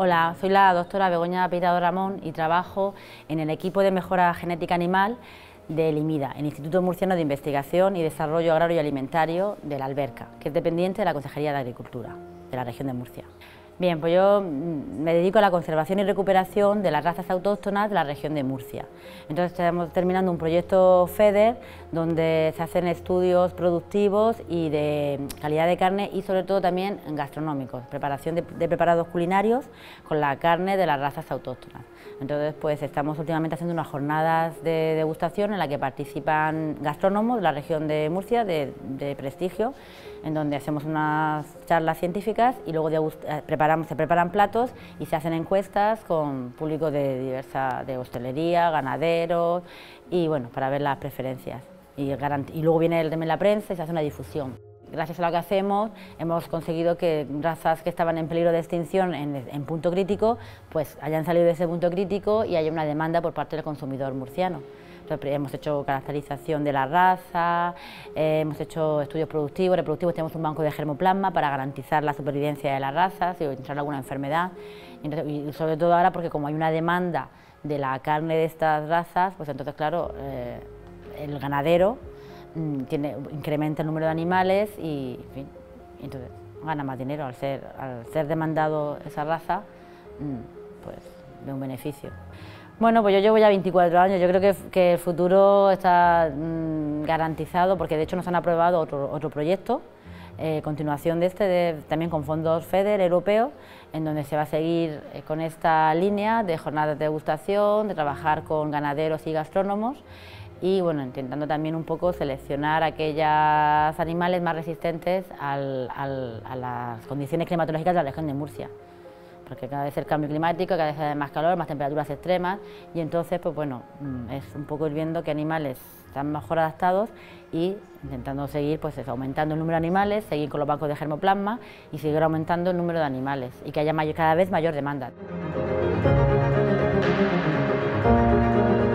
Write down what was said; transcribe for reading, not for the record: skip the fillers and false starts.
Hola, soy la doctora Begoña Peirado Ramón y trabajo en el equipo de mejora genética animal del IMIDA, el Instituto Murciano de Investigación y Desarrollo Agrario y Alimentario de la Alberca, que es dependiente de la Consejería de Agricultura de la región de Murcia. Bien, pues yo me dedico a la conservación y recuperación de las razas autóctonas de la región de Murcia. Entonces estamos terminando un proyecto FEDER donde se hacen estudios productivos y de calidad de carne y sobre todo también gastronómicos, preparación de preparados culinarios con la carne de las razas autóctonas. Entonces pues estamos últimamente haciendo unas jornadas de degustación en la que participan gastrónomos de la región de Murcia de prestigio, en donde hacemos unas charlas científicas y luego se preparan platos y se hacen encuestas con público de hostelería, ganaderos y bueno, para ver las preferencias. Y luego viene también la prensa y se hace una difusión. Gracias a lo que hacemos hemos conseguido que razas que estaban en peligro de extinción en punto crítico pues hayan salido de ese punto crítico y haya una demanda por parte del consumidor murciano. Entonces, hemos hecho caracterización de la raza, hemos hecho estudios productivos, reproductivos, tenemos un banco de germoplasma para garantizar la supervivencia de la raza si entra alguna enfermedad y sobre todo ahora porque como hay una demanda de la carne de estas razas, pues entonces claro, el ganadero incrementa el número de animales y en fin, entonces gana más dinero al ser demandado esa raza, pues de un beneficio. Bueno, pues yo llevo ya 24 años, yo creo que el futuro está garantizado porque de hecho nos han aprobado otro proyecto, continuación de también con fondos FEDER europeos, en donde se va a seguir con esta línea de jornadas de degustación, de trabajar con ganaderos y gastrónomos y bueno, intentando también un poco seleccionar aquellos animales más resistentes a las condiciones climatológicas de la región de Murcia, porque cada vez el cambio climático, cada vez hay más calor, más temperaturas extremas y entonces pues bueno, es un poco ir viendo qué animales están mejor adaptados y intentando seguir pues eso, aumentando el número de animales, seguir con los bancos de germoplasma y seguir aumentando el número de animales y que haya cada vez mayor demanda.